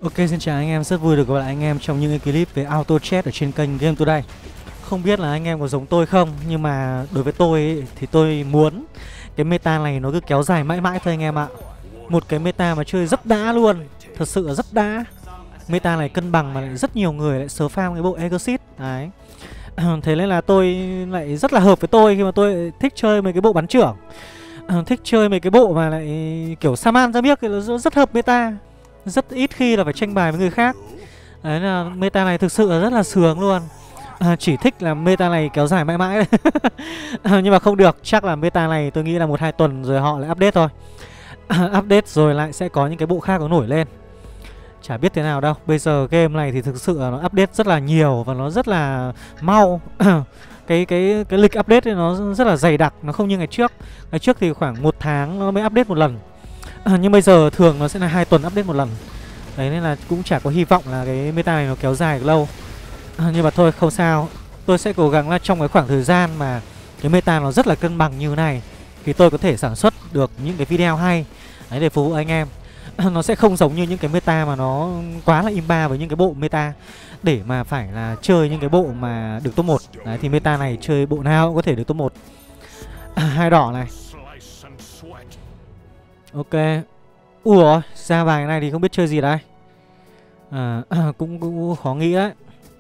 Ok, xin chào anh em, rất vui được gặp lại anh em trong những cái clip về auto chat ở trên kênh Game Today. Không biết là anh em có giống tôi không, nhưng mà đối với tôi ấy, thì tôi muốn cái meta này nó cứ kéo dài mãi mãi thôi anh em ạ. Một cái meta mà chơi rất đã luôn, thật sự là rất đã. Meta này cân bằng mà lại rất nhiều người lại sờ farm cái bộ Exorcist. Đấy. Thế nên là tôi lại rất là hợp với tôi khi mà tôi thích chơi mấy cái bộ bắn trưởng. Thích chơi mấy cái bộ mà lại kiểu Saman ra biết thì nó rất hợp meta. Rất ít khi là phải tranh bài với người khác. Đấy là meta này thực sự là rất là sướng luôn. Chỉ thích là meta này kéo dài mãi mãi nhưng mà không được. Chắc là meta này tôi nghĩ là 1-2 tuần rồi họ lại update thôi. Update rồi lại sẽ có những cái bộ khác nó nổi lên. Chả biết thế nào đâu. Bây giờ game này thì thực sự là nó update rất là nhiều và nó rất là mau. Cái lịch update ấy nó rất là dày đặc. Nó không như ngày trước. Ngày trước thì khoảng 1 tháng nó mới update một lần. Nhưng bây giờ thường nó sẽ là 2 tuần update một lần. Đấy nên là cũng chả có hy vọng là cái meta này nó kéo dài được lâu. Nhưng mà thôi không sao. Tôi sẽ cố gắng là trong cái khoảng thời gian mà cái meta nó rất là cân bằng như này thì tôi có thể sản xuất được những cái video hay. Đấy, để phục vụ anh em. Nó sẽ không giống như những cái meta mà nó quá là imba với những cái bộ meta để mà phải là chơi những cái bộ mà được top 1. Đấy thì meta này chơi bộ nào cũng có thể được top 1. Hai đỏ này. Ok. Ủa, ra bài này thì không biết chơi gì đây. Cũng khó nghĩ đấy.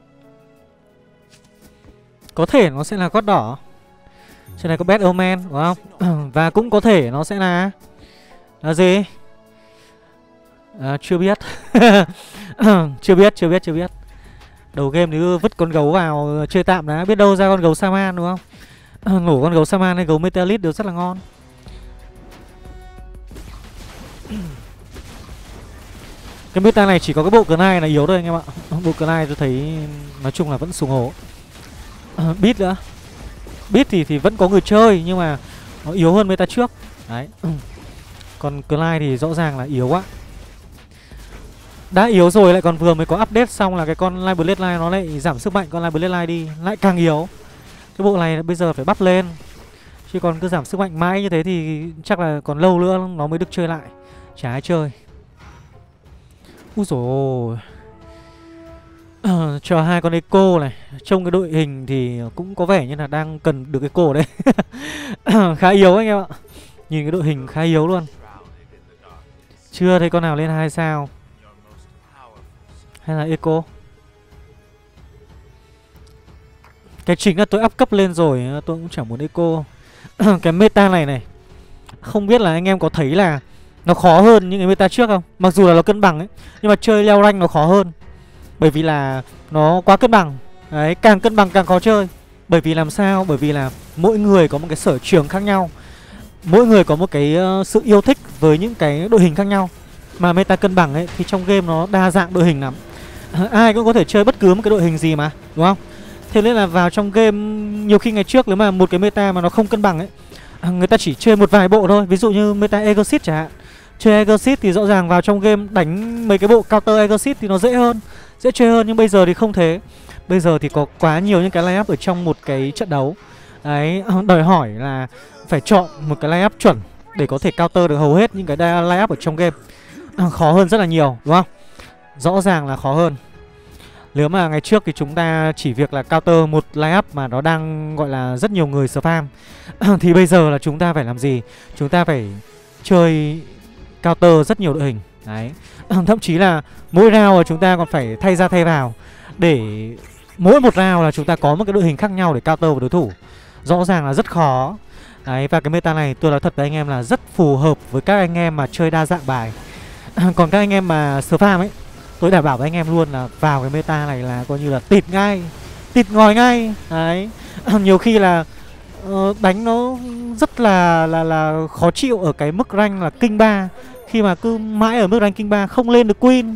Có thể nó sẽ là gót đỏ. Trên này có Bad Omen đúng không? Và cũng có thể nó sẽ là gì? Chưa biết. Chưa biết. Đầu game thì vứt con gấu vào chơi tạm đã. Biết đâu ra con gấu Saman đúng không? Nổ con gấu Saman hay gấu Meteorite đều rất là ngon. Cái meta này chỉ có cái bộ Knight là yếu thôi anh em ạ. Bộ Knight tôi thấy nói chung là vẫn sùng hổ. Beat nữa. Beat thì vẫn có người chơi nhưng mà nó yếu hơn meta trước. Đấy. Còn Knight thì rõ ràng là yếu quá. Đã yếu rồi lại còn vừa mới có update xong là cái con Live Bloodline nó lại giảm sức mạnh con Live Bloodline đi, lại càng yếu. Cái bộ này bây giờ phải bắp lên. Chứ còn cứ giảm sức mạnh mãi như thế thì chắc là còn lâu nữa nó mới được chơi lại. Chả ai chơi. Úi dồi ôi. Cho 2 con Eco này. Trông cái đội hình thì cũng có vẻ như là đang cần được Eco đấy. Khá yếu anh em ạ. Nhìn cái đội hình khá yếu luôn. Chưa thấy con nào lên 2 sao. Hay là Eco. Cái chính là tôi up cấp lên rồi. Tôi cũng chẳng muốn Eco. Cái meta này không biết là anh em có thấy là nó khó hơn những cái meta trước không? Mặc dù là nó cân bằng ấy, nhưng mà chơi leo rank nó khó hơn. Bởi vì là nó quá cân bằng. Đấy, càng cân bằng càng khó chơi. Bởi vì làm sao? Bởi vì là mỗi người có một cái sở trường khác nhau. Mỗi người có một cái sự yêu thích với những cái đội hình khác nhau. Mà meta cân bằng ấy thì trong game nó đa dạng đội hình lắm. Ai cũng có thể chơi bất cứ một cái đội hình gì mà, đúng không? Thế nên là vào trong game nhiều khi ngày trước nếu mà một cái meta mà nó không cân bằng ấy, người ta chỉ chơi một vài bộ thôi. Ví dụ như meta Exorcist chẳng hạn. Chơi Exorcist thì rõ ràng vào trong game đánh mấy cái bộ counter Exorcist thì nó dễ hơn, dễ chơi hơn. Nhưng bây giờ thì không thế. Bây giờ thì có quá nhiều những cái line-up ở trong một cái trận đấu. Đấy, đòi hỏi là phải chọn một cái line-up chuẩn để có thể counter được hầu hết những cái line-up ở trong game. Khó hơn rất là nhiều, đúng không? Rõ ràng là khó hơn. Nếu mà ngày trước thì chúng ta chỉ việc là counter một line-up mà nó đang gọi là rất nhiều người spam thì bây giờ là chúng ta phải làm gì? Chúng ta phải chơi counter rất nhiều đội hình. Đấy. Thậm chí là mỗi round là chúng ta còn phải thay ra thay vào. Để mỗi một round là chúng ta có một cái đội hình khác nhau để counter vào đối thủ. Rõ ràng là rất khó. Đấy, và cái meta này tôi nói thật với anh em là rất phù hợp với các anh em mà chơi đa dạng bài. Còn các anh em mà spam ấy, tôi đảm bảo với anh em luôn là vào cái meta này là coi như là tịt ngay, tịt ngòi ngay. Đấy. Nhiều khi là đánh nó rất là khó chịu ở cái mức rank là King 3. Khi mà cứ mãi ở mức rank King 3 không lên được Queen.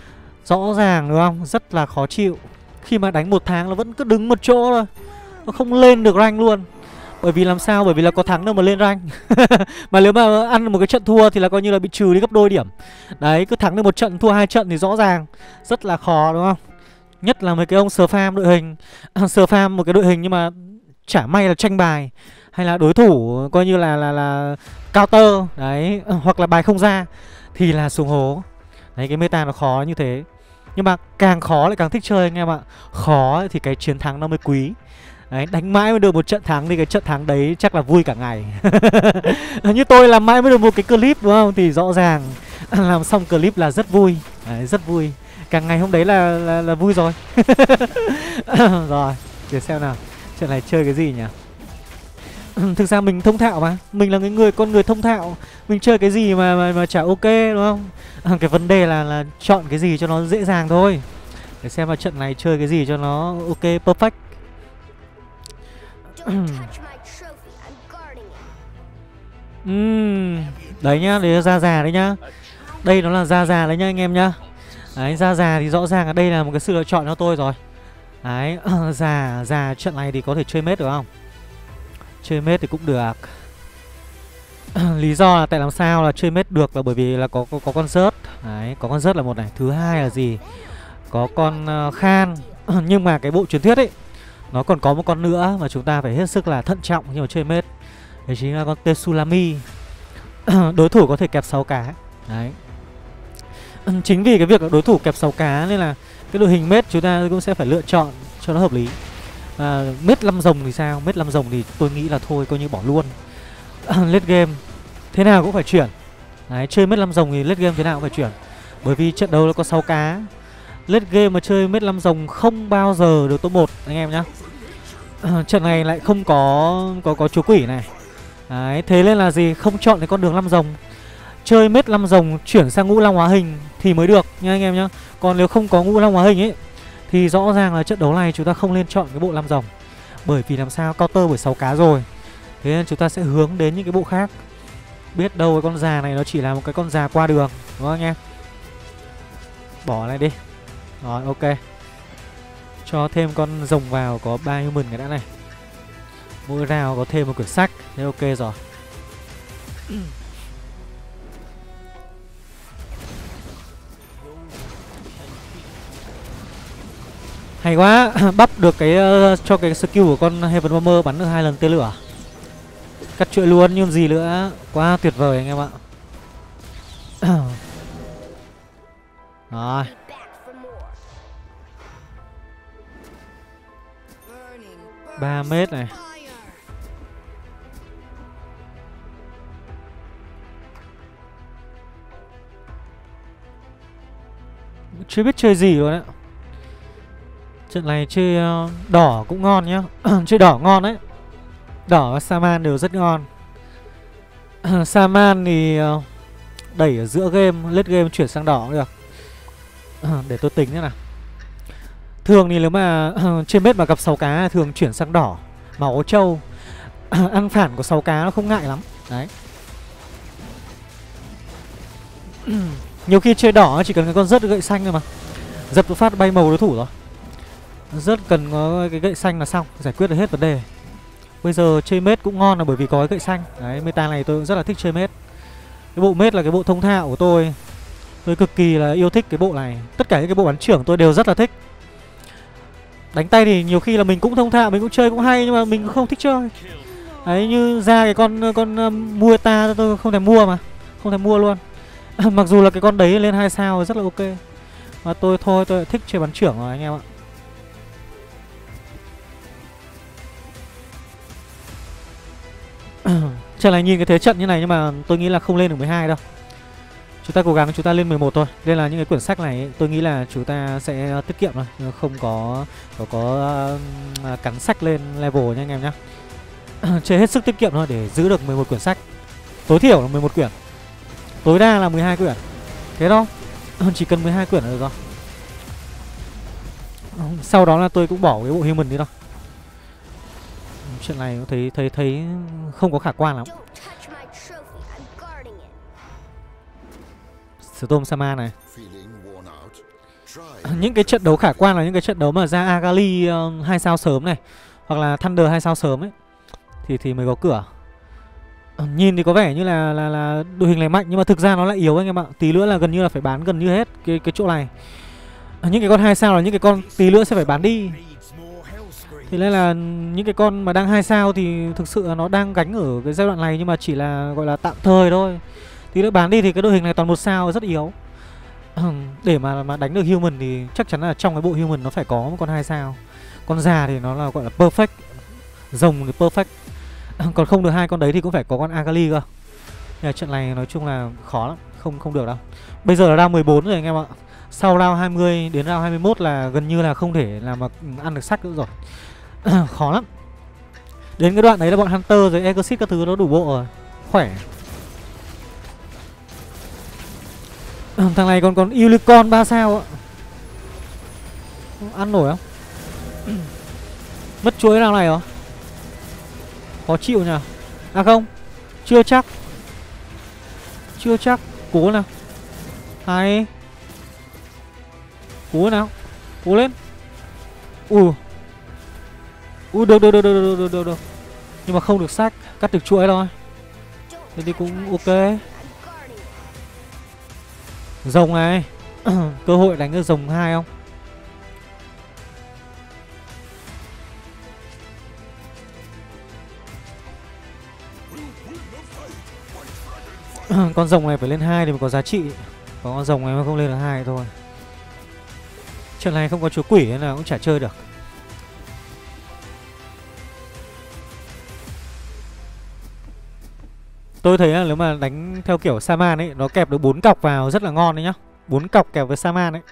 Rõ ràng đúng không? Rất là khó chịu. Khi mà đánh 1 tháng nó vẫn cứ đứng một chỗ thôi. Nó không lên được rank luôn. Bởi vì làm sao? Bởi vì là có thắng đâu mà lên rank. Mà nếu mà ăn một cái trận thua thì là coi như là bị trừ đi gấp đôi điểm. Đấy, cứ thắng được 1 trận thua 2 trận thì rõ ràng rất là khó đúng không? Nhất là mấy cái ông spam đội hình. Spam một cái đội hình nhưng mà chả may là tranh bài, hay là đối thủ coi như là counter đấy, hoặc là bài không ra thì là xuống hố. Đấy, cái meta nó khó như thế. Nhưng mà càng khó lại càng thích chơi anh em ạ. Khó thì cái chiến thắng nó mới quý. Đấy, đánh mãi mới được một trận thắng thì cái trận thắng đấy chắc là vui cả ngày. Như tôi làm mãi mới được một cái clip đúng không? Thì rõ ràng làm xong clip là rất vui. Đấy, rất vui. Càng ngày hôm đấy là vui rồi. Rồi, để xem nào. Trận này chơi cái gì nhỉ? Thực ra mình thông thạo mà. Mình là con người thông thạo. Mình chơi cái gì mà chả ok đúng không? Cái vấn đề là chọn cái gì cho nó dễ dàng thôi. Để xem là trận này chơi cái gì cho nó ok, perfect. Đấy nhá, đấy là da già đấy nhá. Đây nó là da già đấy nhá anh em nhá. Đấy, da già thì rõ ràng là đây là một cái sự lựa chọn cho tôi rồi. Đấy, già trận này thì có thể chơi mết được không? Chơi mết thì cũng được. Lý do là tại làm sao là chơi mết được là bởi vì là có con rớt. Đấy, có con rớt là một này. Thứ hai là gì? Có con Khan. Nhưng mà cái bộ truyền thuyết ấy, nó còn có một con nữa mà chúng ta phải hết sức là thận trọng khi mà chơi mết. Đấy chính là con Tsunami. Đối thủ có thể kẹp 6 cá. Đấy. Chính vì cái việc đối thủ kẹp 6 cá nên là cái đội hình mết chúng ta cũng sẽ phải lựa chọn cho nó hợp lý. Mết 5 rồng thì sao? Mết 5 rồng thì tôi nghĩ là thôi coi như bỏ luôn. Late game thế nào cũng phải chuyển. Đấy, chơi mết 5 rồng thì late game thế nào cũng phải chuyển. Bởi vì trận đấu nó có 6 cá. Late game mà chơi mết 5 rồng không bao giờ được top 1 anh em nhá. Trận này lại không có chúa quỷ này. Đấy, thế nên là gì? Không chọn cái con đường 5 rồng. Chơi mết 5 rồng chuyển sang ngũ long hóa hình thì mới được nha anh em nhá. Còn nếu không có ngũ long hóa hình ấy thì rõ ràng là trận đấu này chúng ta không nên chọn cái bộ 5 rồng. Bởi vì làm sao counter bởi 6 cá rồi. Thế nên chúng ta sẽ hướng đến những cái bộ khác. Biết đâu cái con già này nó chỉ là một cái con già qua đường, đúng không anh em? Bỏ này đi. Rồi, ok. Cho thêm con rồng vào có 3 human cái đã này. Mỗi round có thêm một quyển sách. Thế ok rồi. Hay quá. Bắp được cái cho cái skill của con Heaven Bomber bắn được 2 lần tên lửa. Cắt chuỗi luôn nhưng gì nữa. Quá tuyệt vời anh em ạ. Rồi. Ba mét này. Chưa biết chơi gì luôn đấy. Trận này chơi đỏ cũng ngon nhá. Chơi đỏ ngon đấy. Đỏ và Saman đều rất ngon. Saman thì đẩy ở giữa game, late game chuyển sang đỏ cũng được. Để tôi tính thế nào. Thường thì nếu mà trên bếp mà gặp 6 cá thường chuyển sang đỏ. Máu trâu. Ăn phản của 6 cá nó không ngại lắm. Đấy. Nhiều khi chơi đỏ chỉ cần cái con rớt gậy xanh thôi mà. Dập phát bay màu đối thủ rồi. Rớt cần có cái gậy xanh là xong, giải quyết được hết vấn đề. Bây giờ chơi mết cũng ngon là bởi vì có cái gậy xanh. Đấy, meta này tôi cũng rất là thích chơi mết. Cái bộ mết là cái bộ thông thạo của tôi. Tôi cực kỳ là yêu thích cái bộ này. Tất cả những cái bộ bắn trưởng tôi đều rất là thích. Đánh tay thì nhiều khi là mình cũng thông thạo, mình cũng chơi cũng hay nhưng mà mình cũng không thích chơi. Đấy, như ra cái con Mueta tôi không thèm mua mà. Không thèm mua luôn. Mặc dù là cái con đấy lên 2 sao rất là ok. Mà tôi thích chơi bắn trưởng rồi anh em ạ. Trận này nhìn cái thế trận như này nhưng mà tôi nghĩ là không lên được 12 đâu. Chúng ta cố gắng chúng ta lên 11 thôi. Nên là những cái quyển sách này ấy, tôi nghĩ là chúng ta sẽ tiết kiệm thôi, không có cắn sách lên level nha anh em nhá. Chơi hết sức tiết kiệm thôi để giữ được 11 quyển sách. Tối thiểu là 11 quyển. Tối đa là 12 quyển. Thế đâu? Chỉ cần 12 quyển là được rồi. Sau đó là tôi cũng bỏ cái bộ human đi đâu. Chuyện này thấy không có khả quan lắm. Storm Sama này. Những cái trận đấu khả quan là những cái trận đấu mà ra Agali 2 sao sớm này, hoặc là Thunder 2 sao sớm ấy thì mới có cửa. Nhìn thì có vẻ như là đội hình này mạnh nhưng mà thực ra nó lại yếu anh em ạ. Tí nữa là gần như là phải bán gần như hết cái chỗ này. Những cái con 2 sao là những cái con tí nữa sẽ phải bán đi. Thì nên là những cái con mà đang 2 sao thì thực sự là nó đang gánh ở cái giai đoạn này nhưng mà chỉ là gọi là tạm thời thôi. Tí nữa bán đi thì cái đội hình này toàn 1 sao rất yếu. Để mà đánh được human thì chắc chắn là trong cái bộ human nó phải có một con 2 sao. Con già thì nó là gọi là perfect, rồng thì perfect. Còn không được hai con đấy thì cũng phải có con Akali cơ. Nhưng trận này nói chung là khó lắm, không được đâu. Bây giờ là round 14 rồi anh em ạ. Sau round 20 đến round 21 là gần như là không thể làm mà ăn được sách nữa rồi. Khó lắm. Đến cái đoạn đấy là bọn Hunter rồi Exorcist các thứ nó đủ bộ rồi. Khỏe. Thằng này còn Unicorn 3 sao ạ. Ăn nổi không? Mất chuối round này rồi. Khó chịu nhỉ. À không, chưa chắc. Chưa chắc. Cố nào. Hay. Cố nào. Cố lên. Được. Nhưng mà không được sack. Cắt được chuỗi thôi. Thế thì cũng ok. Rồng này. Cơ hội đánh được rồng 2 không? Con rồng này phải lên 2 thì mới có giá trị. Có con rồng này mà không lên là 2 thôi. Trận này không có chúa quỷ nên là cũng chả chơi được. Tôi thấy là nếu mà đánh theo kiểu Saman ấy, nó kẹp được 4 cọc vào rất là ngon đấy nhá. 4 cọc kẹp với Saman ấy.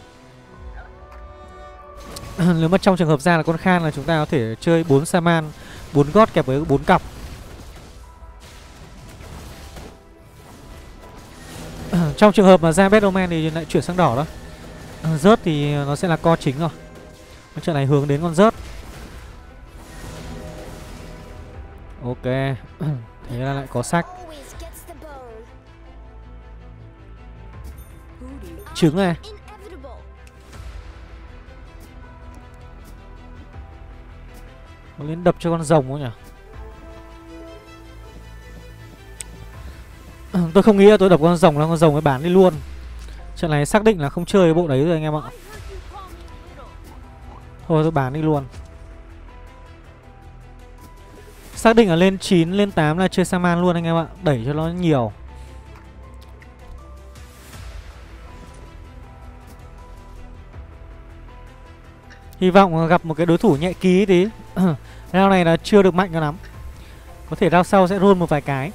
Nếu mà trong trường hợp ra là con Khan là chúng ta có thể chơi 4 Saman, 4 gót kẹp với 4 cọc. Trong trường hợp mà ra Battleman thì lại chuyển sang đỏ đó. Rớt thì nó sẽ là co chính rồi. Trận này hướng đến con rớt. Ok. Thế là lại có sách. Trứng này. Có lên đập cho con rồng không nhỉ? Tôi không nghĩ là tôi đập con rồng là con rồng mới bán đi luôn. Trận này xác định là không chơi cái bộ đấy rồi anh em ạ. Thôi tôi bán đi luôn. Xác định là lên 9, lên 8 là chơi Saman luôn anh em ạ. Đẩy cho nó nhiều. Hy vọng gặp một cái đối thủ nhẹ ký tí. Round này là chưa được mạnh cho lắm. Có thể round sau sẽ roll một vài cái.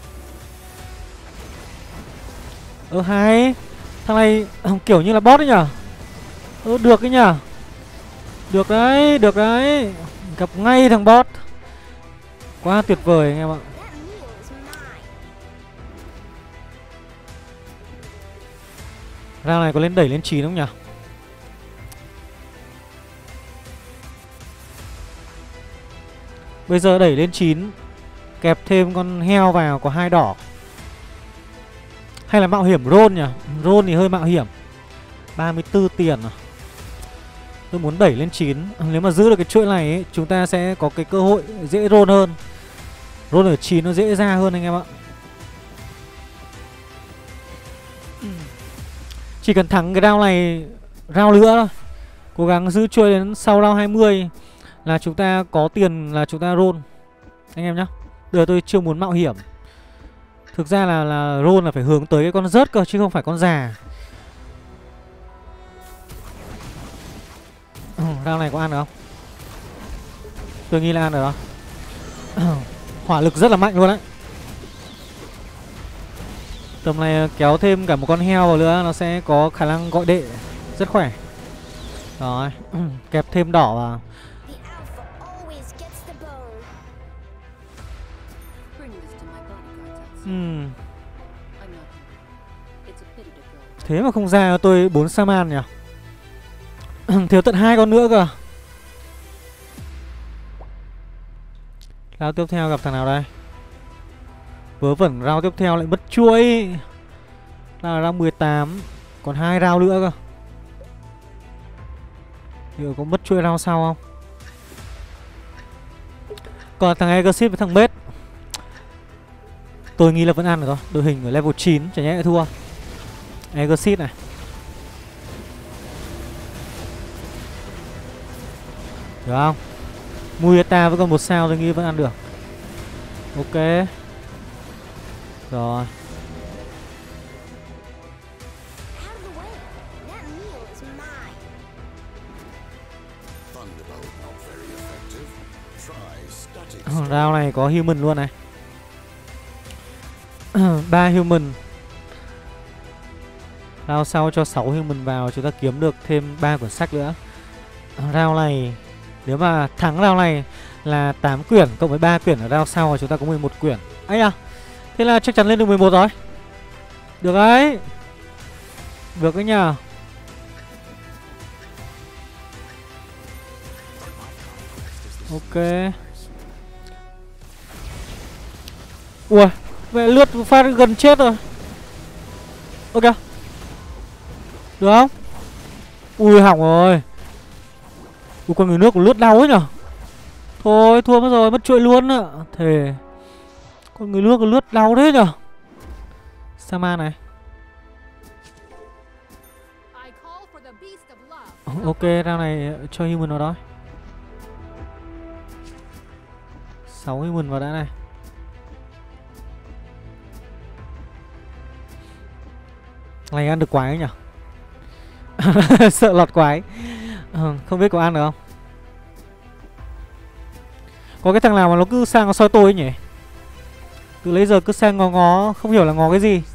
Hay. Thằng này kiểu như là bot đấy nhở. Được đấy nhở. Được đấy. Gặp ngay thằng bot. Quá tuyệt vời anh em ạ. Round này có lên đẩy lên 9 không nhỉ? Bây giờ đẩy lên 9, kẹp thêm con heo vào, có 2 đỏ. Hay là mạo hiểm roll nhỉ? Roll thì hơi mạo hiểm. 34 tiền à. Tôi muốn đẩy lên 9. Nếu mà giữ được cái chuỗi này ấy, chúng ta sẽ có cái cơ hội dễ roll hơn. Roll ở 9 nó dễ ra hơn anh em ạ. Chỉ cần thắng cái round này, round nữa thôi. Cố gắng giữ chuỗi đến sau round 20 là chúng ta có tiền là chúng ta roll anh em nhá. Bây giờ tôi chưa muốn mạo hiểm. Thực ra là roll là phải hướng tới cái con rớt cơ chứ không phải con già. Round này có ăn được không? Tôi nghĩ là ăn được đó. Hỏa lực rất là mạnh luôn đấy. Tầm này kéo thêm cả một con heo vào nữa, nó sẽ có khả năng gọi đệ. Rất khỏe. Rồi. Kẹp thêm đỏ vào. Thế mà không ra tôi 4 Saman nhỉ. Thiếu tận 2 con nữa cơ. Round tiếp theo gặp thằng nào đây? Vớ vẩn round tiếp theo lại mất chuỗi. Là round 18. Còn 2 round nữa cơ. Liệu có mất chuỗi round sau không? Còn thằng Exorcist với thằng Mết, tôi nghĩ là vẫn ăn được thôi. Đội hình ở level 9 chả nhẽ lại thua. Exorcist này. Được không? Mueta với còn 1 sao tôi nghĩ vẫn ăn được. Ok. Rồi. Round này có human luôn này. 3 human. Round sau cho 6 human vào, chúng ta kiếm được thêm 3 quyển sách nữa. Round này nếu mà thắng round này là 8 quyển cộng với 3 quyển ở round sau, chúng ta có 11 quyển. Ấy à, thế là chắc chắn lên được 11 rồi. Được đấy. Được đấy nhờ. Ok. Ui, vậy lướt phát gần chết rồi. Ok. Được không? Ui, hỏng rồi. Ui, con người nước của lướt đau ấy nhở. Thôi, thua mất rồi, mất chuỗi luôn ạ. Thề. Con người nước của lướt đau thế nhở. Sama này. Ok, round này cho human vào đó. 6 human vào đã này. Này ăn được quái ấy nhở. Sợ lọt quái. Không biết có ăn được không. Có cái thằng nào mà nó cứ sang nó soi tôi ấy nhỉ. Từ lấy giờ cứ sang ngó ngó. Không hiểu là ngó cái gì.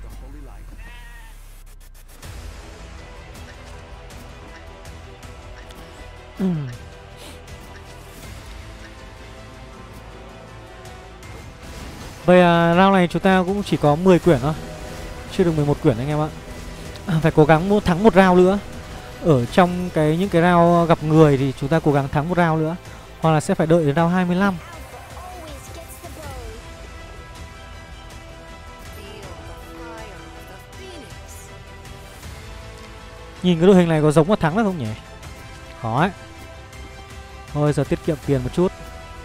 Vậy round này chúng ta cũng chỉ có 10 quyển thôi. Chưa được 11 quyển anh em ạ. Phải cố gắng thắng một round nữa. Ở trong những cái round gặp người thì chúng ta cố gắng thắng một round nữa. Hoặc là sẽ phải đợi đến round 25. Nhìn cái đội hình này có giống mà thắng được không nhỉ? Khó ấy. Thôi giờ tiết kiệm tiền một chút.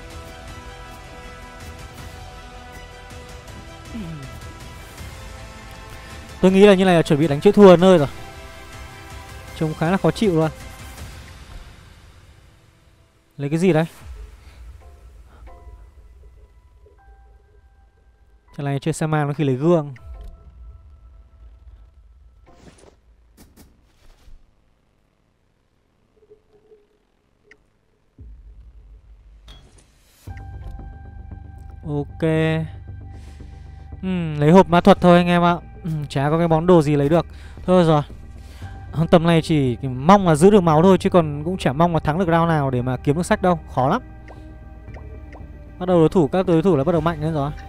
Tôi nghĩ là như này là chuẩn bị đánh chữ thua ở nơi rồi. Trông khá là khó chịu luôn. Lấy cái gì đấy? Trận này chơi Saman có khi lấy gương. Ok. Lấy hộp ma thuật thôi anh em ạ. Chả có cái món đồ gì lấy được. Thôi rồi. Tầm này chỉ mong là giữ được máu thôi, chứ còn cũng chả mong là thắng được round nào để mà kiếm được sách đâu. Khó lắm. Bắt đầu các đối thủ là bắt đầu mạnh lên rồi.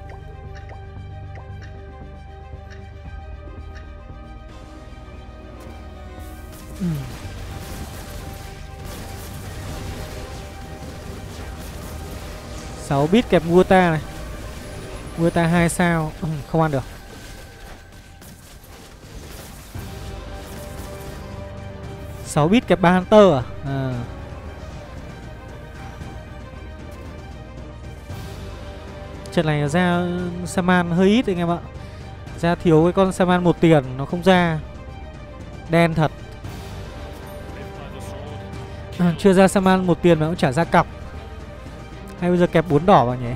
Sáu bit kẹp Guta này. Guta 2 sao. Không ăn được. 6 bit kẹp 3 Hunter à? Trận này ra Saman hơi ít anh em ạ. Ra thiếu cái con Saman 1 tiền. Nó không ra. Đen thật. Chưa ra Saman 1 tiền mà cũng chả ra cọc. Hay bây giờ kẹp 4 đỏ vào nhỉ?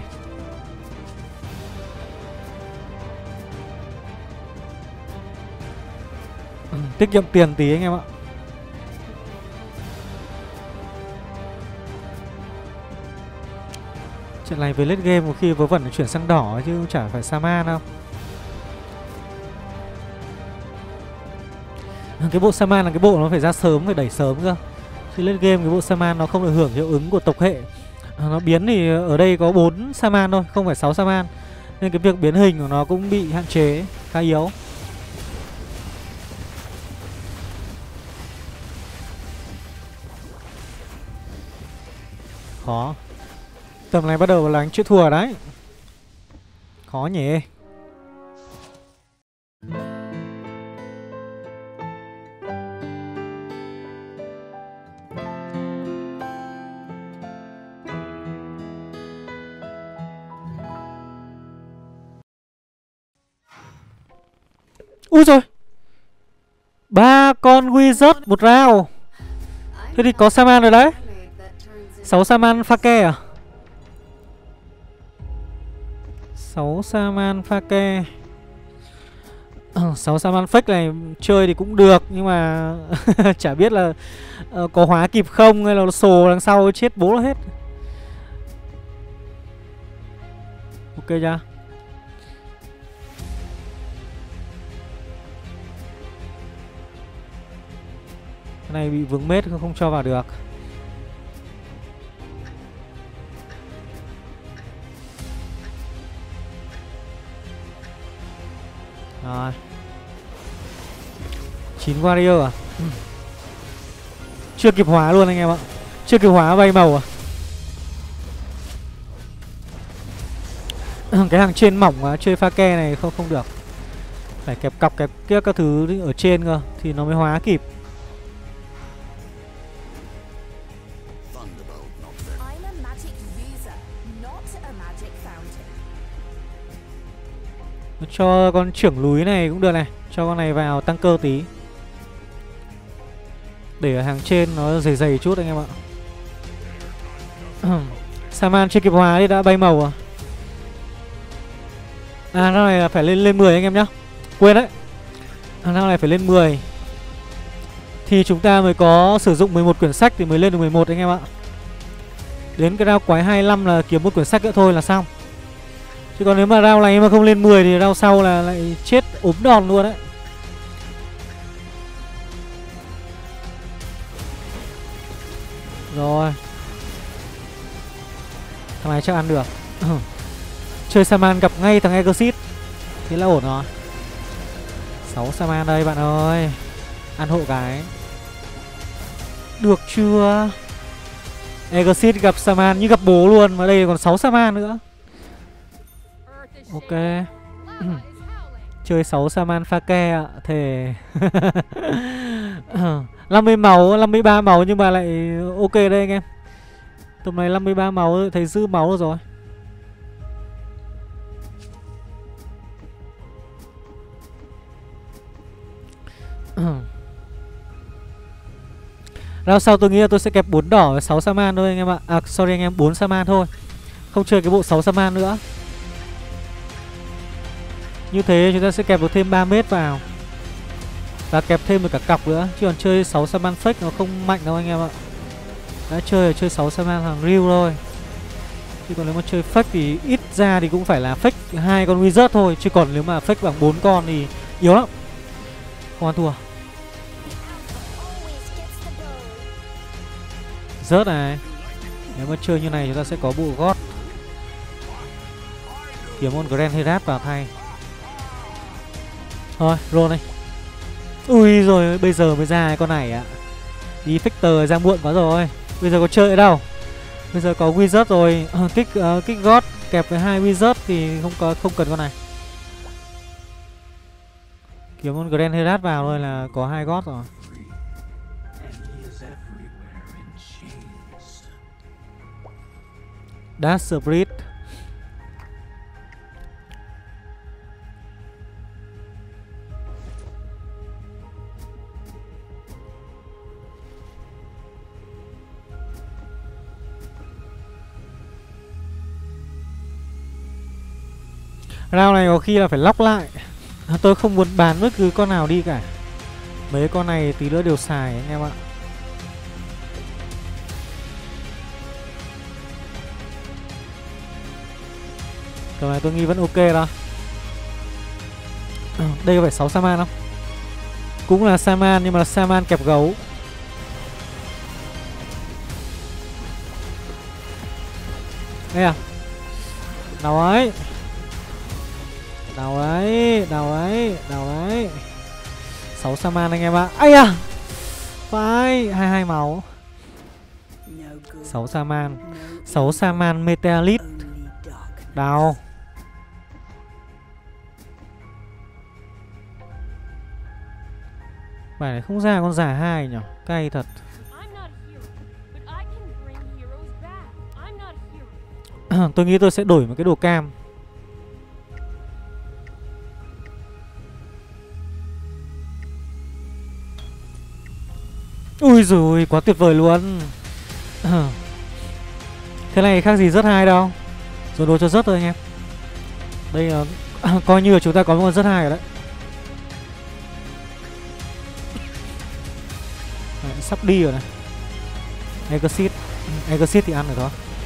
Tiết kiệm tiền tí anh em ạ. Trận này với late game một khi vớ vẩn chuyển sang đỏ chứ chả phải Saman đâu. Cái bộ Saman là cái bộ nó phải ra sớm, phải đẩy sớm cơ. Chứ late game cái bộ Saman nó không được hưởng hiệu ứng của tộc hệ. Nó biến thì ở đây có 4 Saman thôi, không phải 6 Saman. Nên cái việc biến hình của nó cũng bị hạn chế, khá yếu. Khó. Tầm này bắt đầu là đánh chữ thua đấy. Khó nhỉ. Úi rồi. 3 con wizard một round. Thế thì có Saman rồi đấy. 6 Saman pha ke à? 6 Saman pha ke. 6 Saman fake này chơi thì cũng được, nhưng mà chả biết là có hóa kịp không, hay là sồ đằng sau chết bố nó hết. Ok chưa? Cái này bị vướng mết không cho vào được. Rồi 9 warrior à? Chưa kịp hóa luôn anh em ạ. Chưa kịp hóa bay màu à? Cái hàng trên mỏng quá, chơi pha ke này không được. Phải kẹp cọc kẹp kia các thứ ở trên cơ thì nó mới hóa kịp. Cho con trưởng núi này cũng được này. Cho con này vào tăng cơ tí. Để ở hàng trên nó dày dày chút anh em ạ. Saman chưa kịp hóa thì đã bay màu à? À nó này là phải lên 10 anh em nhá. Quên đấy. Nó này phải lên 10 thì chúng ta mới có sử dụng 11 quyển sách thì mới lên được 11 anh em ạ. Đến cái round quái 25 là kiếm một quyển sách nữa thôi là xong. Chứ còn nếu mà round này mà không lên 10 thì round sau là lại chết ốm đòn luôn đấy. Rồi. Thằng này chắc ăn được. Chơi Saman gặp ngay thằng Exorcist. Thế là ổn rồi. 6 Saman đây bạn ơi. Ăn hộ cái. Được chưa? Exorcist gặp Saman như gặp bố luôn. Mà đây còn 6 Saman nữa. Ok. Chơi 6 Saman pha ke ạ. Thề. 50 máu, 53 máu nhưng mà lại ok đây anh em. Tầm này 53 máu thấy dư máu rồi. Round sau tôi nghĩ là tôi sẽ kẹp 4 đỏ với 6 Saman thôi anh em ạ. À sorry anh em, 4 Saman thôi. Không chơi cái bộ 6 Saman nữa. Như thế chúng ta sẽ kẹp được thêm 3 mét vào. Và kẹp thêm được cả cọc nữa. Chứ còn chơi 6 Saman fake nó không mạnh đâu anh em ạ. Đã chơi 6 Saman hàng real thôi. Chứ còn nếu mà chơi fake thì ít ra thì cũng phải là fake 2 con wizard thôi. Chứ còn nếu mà fake bằng 4 con thì yếu lắm. Không ăn thua. Rớt này. Nếu mà chơi như này chúng ta sẽ có bộ gót. Kiếm con Grand Herat vào thay. Thôi, roll này. Ui rồi, bây giờ mới ra cái con này ạ. Đi Factor ra muộn quá rồi. Bây giờ có chơi ở đâu. Bây giờ có wizard rồi. Kích gót kẹp với 2 wizard thì không cần con này. Kiếm con Grand Herat vào thôi là có 2 gót rồi. Dash Spirit. Round này có khi là phải lóc lại. Tôi không muốn bán bất cứ con nào đi cả. Mấy con này tí nữa đều xài anh em ạ. Tầm này tôi nghĩ vẫn ok đó. Đây có phải 6 Saman không? Cũng là Saman nhưng mà là Saman kẹp gấu. Đây à? Nào ấy. Nào ấy, nào ấy, nào ấy. 6 Saman anh em ạ. Ây à. Phải 22 máu. 6 Saman. 6 Saman Meteorite. Đào. Bài này không ra con giả 2 nhỉ. Cay thật. Tôi nghĩ tôi sẽ đổi một cái đồ cam. Ui giời, quá tuyệt vời luôn. Thế này khác gì rất hay đâu. Rồi đồ cho rất thôi anh em. Đây là coi như là chúng ta có một con rất hay rồi đấy. Đấy, sắp đi rồi này. Exit. Exit thì ăn rồi đó.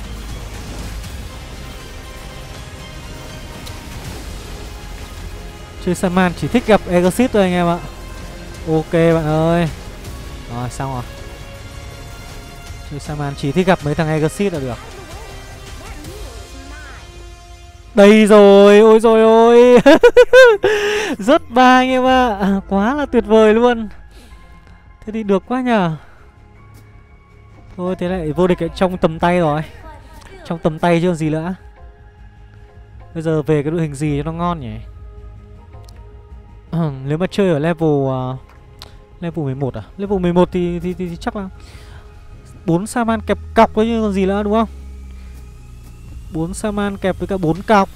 Chơi Saman chỉ thích gặp Exit thôi anh em ạ. Ok bạn ơi. Rồi xong rồi. Chơi Saman chỉ thích gặp mấy thằng Exit là được. Đây rồi, ôi rồi ôi. Rất ba anh em ạ. Quá là tuyệt vời luôn. Thế thì được quá nhờ. Thôi thế lại vô địch trong tầm tay rồi. Trong tầm tay chứ còn gì nữa. Bây giờ về cái đội hình gì cho nó ngon nhỉ? Nếu mà chơi ở level 11 à? Level 11 thì chắc là 4 Saman kẹp cọc thôi chứ còn gì nữa đúng không? 4 Saman kẹp với cả 4 cọc.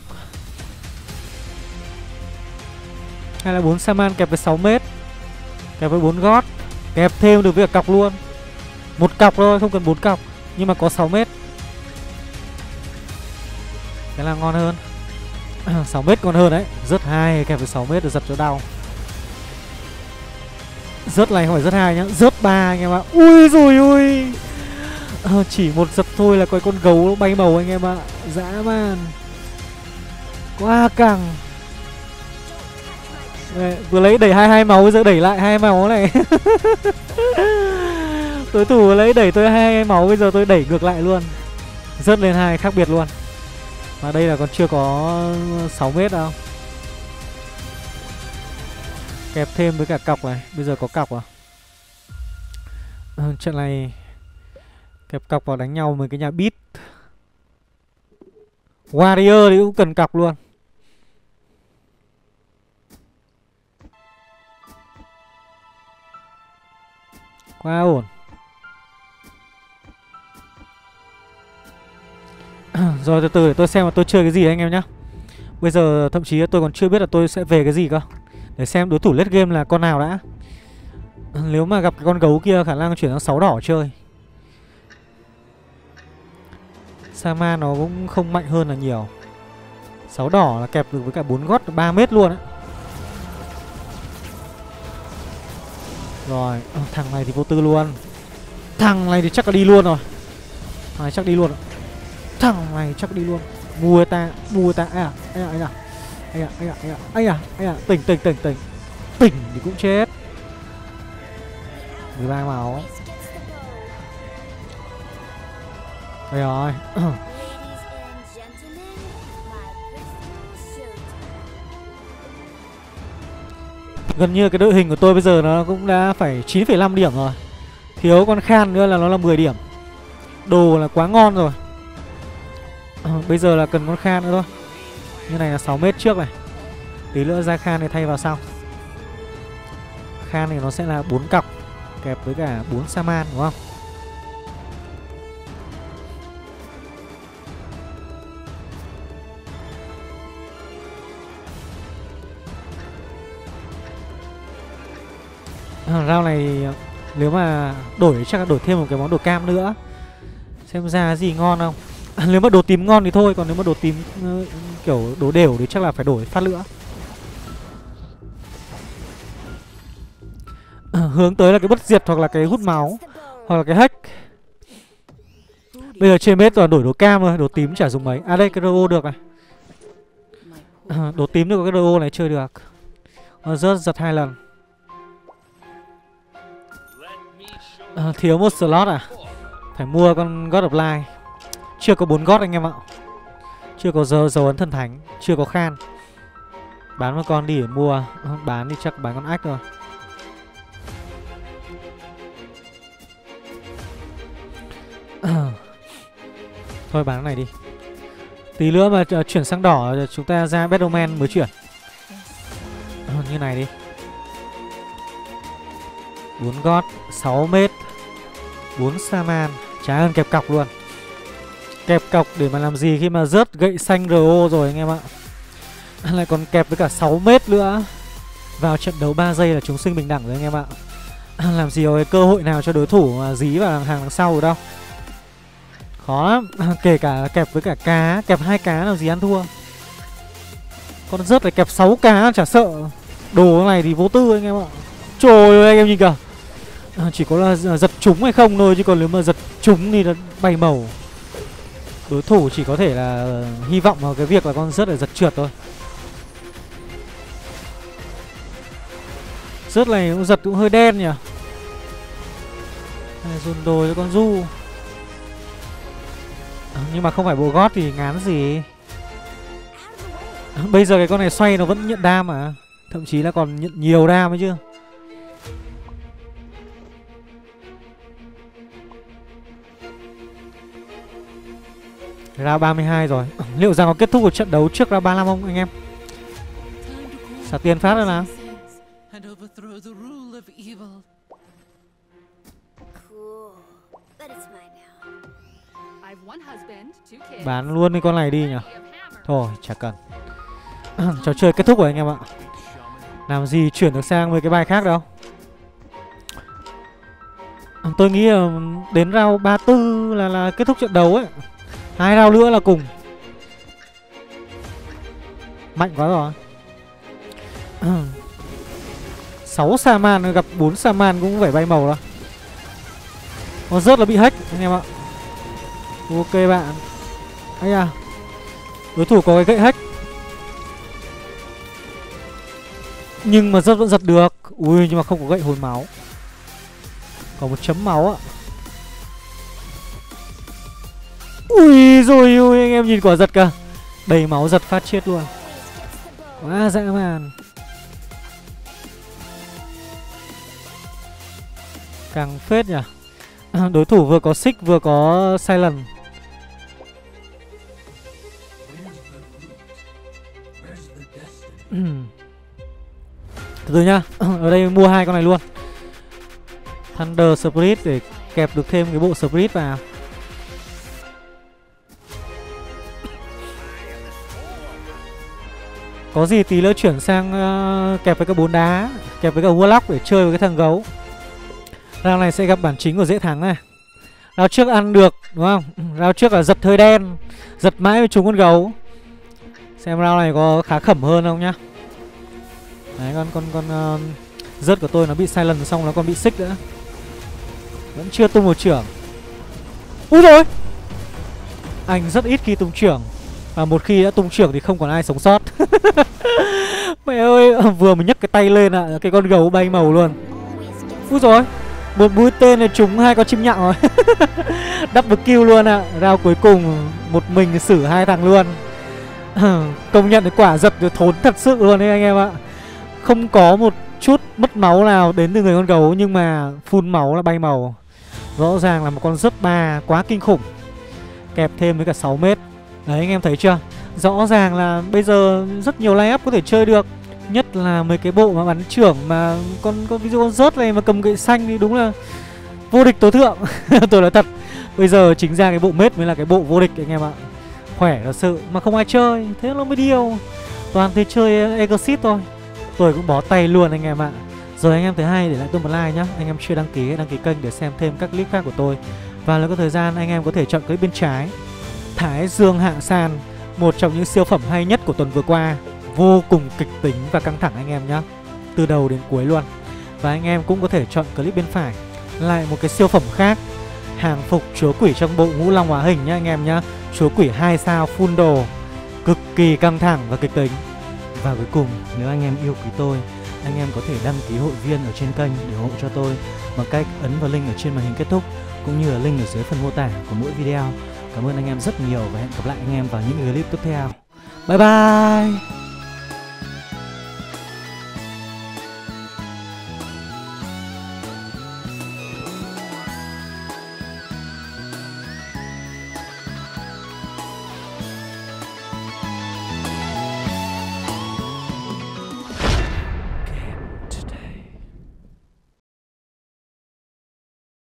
Hay là 4 Saman kẹp với 6 mét. Kẹp với 4 gót. Kẹp thêm được với cả cọc luôn. Một cọc thôi, không cần 4 cọc. Nhưng mà có 6 mét. Cái là ngon hơn. 6 mét còn hơn đấy. Rớt 2 kẹp với 6 mét được giật cho đau. Rớt này không phải rớt 2 nhá. Rớt 3 anh em ạ. Ui rồi ui. Chỉ một giật thôi là có con gấu nó bay màu anh em ạ. Dã man. Quá căng. Đây, vừa lấy đẩy 22 máu, bây giờ đẩy lại 2 máu này. Đối thủ lấy đẩy tôi 22 máu, bây giờ tôi đẩy ngược lại luôn. Rớt lên 2 khác biệt luôn. Mà đây là còn chưa có 6 mét đâu. Kẹp thêm với cả cọc này. Bây giờ có cọc à? Trận này kẹp cọc vào đánh nhau với cái nhà beat. Warrior thì cũng cần cọc luôn. Quá ổn. Rồi từ từ để tôi xem là tôi chơi cái gì anh em nhá. Bây giờ thậm chí tôi còn chưa biết là tôi sẽ về cái gì cơ. Để xem đối thủ late game là con nào đã. Nếu mà gặp cái con gấu kia khả năng chuyển sang 6 đỏ chơi. Saman nó cũng không mạnh hơn là nhiều. 6 đỏ là kẹp được với cả 4 gót 3 mét luôn á. Rồi, thằng này thì vô tư luôn. Thằng này thì chắc là đi luôn rồi. Thằng này chắc đi luôn rồi. Thằng này chắc đi luôn. Mua ta. Tỉnh thì cũng chết. 13 máu. Đây rồi. Gần như cái đội hình của tôi bây giờ nó cũng đã phải 9,5 điểm rồi. Thiếu con Khan nữa là nó là 10 điểm. Đồ là quá ngon rồi. Bây giờ là cần con Khan nữa thôi. Như này là 6 mét trước này. Tí nữa ra Khan này thay vào sau. Khan này nó sẽ là 4 cọc kẹp với cả 4 Saman đúng không? Round này nếu mà đổi chắc là đổi thêm một cái món đồ cam nữa. Xem ra gì ngon không. Nếu mà đồ tím ngon thì thôi. Còn nếu mà đồ tím kiểu đồ đều thì chắc là phải đổi phát nữa. Hướng tới là cái bất diệt hoặc là cái hút máu hoặc là cái hack. Bây giờ trên mết toàn đổi đồ cam rồi. Đồ tím chả dùng mấy. À đây cái RO được này. Đồ tím được có cái RO này chơi được. Rớt giật 2 lần. Thiếu một slot à? Phải mua con God of Light. Chưa có 4 God anh em ạ. Chưa có dấu ấn thần thánh. Chưa có Khan. Bán một con đi để mua. Bán thì chắc bán con ách thôi. Thôi bán cái này đi. Tí nữa mà chuyển sang đỏ chúng ta ra Battleman mới chuyển. Như này đi. 4 gót 6 mét 4 Saman. Trái hơn kẹp cọc luôn. Kẹp cọc để mà làm gì khi mà rớt gậy xanh RO rồi anh em ạ. Lại còn kẹp với cả 6 mét nữa. Vào trận đấu 3 giây là chúng sinh bình đẳng rồi anh em ạ. Làm gì có cái cơ hội nào cho đối thủ mà dí vào hàng đằng sau rồi đâu. Khó lắm. Kể cả kẹp với cả cá. Kẹp 2 cá làm gì ăn thua. Con rớt phải kẹp 6 cá chả sợ. Đồ này thì vô tư anh em ạ. Trời ơi anh em nhìn kìa. Chỉ có là giật trúng hay không thôi, chứ còn nếu mà giật trúng thì nó bay màu. Đối thủ chỉ có thể là hy vọng vào cái việc là con rớt để giật trượt thôi. Rớt này cũng giật cũng hơi đen nhỉ. Dồn đồ cho con Du. Nhưng mà không phải bộ gót thì ngán gì. Bây giờ cái con này xoay nó vẫn nhận đam mà. Thậm chí là còn nhận nhiều đam ấy chứ. Round 32 rồi. Liệu rằng có kết thúc của trận đấu trước round 35 không anh em? Xả tiền phát rồi nào. Bán luôn cái con này đi nhỉ. Thôi chả cần. Trò chơi kết thúc rồi anh em ạ. Làm gì chuyển được sang với cái bài khác đâu. Tôi nghĩ là đến round 34 là kết thúc trận đấu ấy. 2 round nữa là cùng. Mạnh quá rồi. 6 Saman gặp 4 Saman cũng phải bay màu đó. Nó rớt là bị hack anh em ạ. Ok bạn. Ây à, đối thủ có cái gậy hack. Nhưng mà rớt vẫn giật được. Ui nhưng mà không có gậy hồi máu. Có một chấm máu ạ. Ui rồi ui anh em nhìn quả giật kìa. Đầy máu giật phát chết luôn. Quá dã man. Càng phết nhỉ. Đối thủ vừa có xích vừa có silent. Từ từ nhá. Ở đây mua 2 con này luôn. Thunder Spirit để kẹp được thêm cái bộ Spirit vào. Có gì tí nữa chuyển sang kẹp với cả 4 đá, kẹp với cả Warlock để chơi với cái thằng gấu. Round này sẽ gặp bản chính của dễ thắng này. Round trước ăn được đúng không? Round trước là giật hơi đen, giật mãi với chúng con gấu. Xem round này có khá khẩm hơn không nhá. Đấy con rớt của tôi nó bị silent xong nó còn bị xích nữa. Vẫn chưa tung một trưởng. Úi rồi. Anh rất ít khi tung trưởng. Và một khi đã tung trưởng thì không còn ai sống sót. Mẹ ơi, vừa mới nhấc cái tay lên ạ, cái con gấu bay màu luôn. Úi rồi. Một mũi tên này trúng 2 con chim nhặng rồi. Double kill luôn ạ. Round cuối cùng một mình xử 2 thằng luôn. Công nhận cái quả giật thốn thật sự luôn đấy anh em ạ. Không có một chút mất máu nào đến từ người con gấu, nhưng mà full máu là bay màu. Rõ ràng là một con rớt 3 quá kinh khủng. Kẹp thêm với cả 6 mét. Đấy anh em thấy chưa? Rõ ràng là bây giờ rất nhiều line up có thể chơi được. Nhất là mấy cái bộ mà bắn trưởng mà con ví dụ con rớt này mà cầm gậy xanh thì đúng là vô địch tối thượng. Tôi nói thật. Bây giờ chính ra cái bộ mết mới là cái bộ vô địch anh em ạ. Khỏe thật sự mà không ai chơi, thế nó mới điêu. Toàn thấy chơi Exit thôi. Tôi cũng bó tay luôn anh em ạ. Rồi anh em thấy hay để lại tôi một like nhá. Anh em chưa đăng ký kênh để xem thêm các clip khác của tôi. Và nếu có thời gian anh em có thể chọn clip bên trái. Thái Dương Hạ San, một trong những siêu phẩm hay nhất của tuần vừa qua. Vô cùng kịch tính và căng thẳng anh em nhá. Từ đầu đến cuối luôn. Và anh em cũng có thể chọn clip bên phải. Lại một cái siêu phẩm khác. Hàng phục chúa quỷ trong bộ Ngũ Long hóa hình nhá anh em nhá. Chúa quỷ 2 sao full đồ. Cực kỳ căng thẳng và kịch tính. Và cuối cùng, nếu anh em yêu quý tôi, anh em có thể đăng ký hội viên ở trên kênh để ủng hộ cho tôi bằng cách ấn vào link ở trên màn hình kết thúc, cũng như là link ở dưới phần mô tả của mỗi video. Cảm ơn anh em rất nhiều và hẹn gặp lại anh em vào những clip tiếp theo. Bye bye.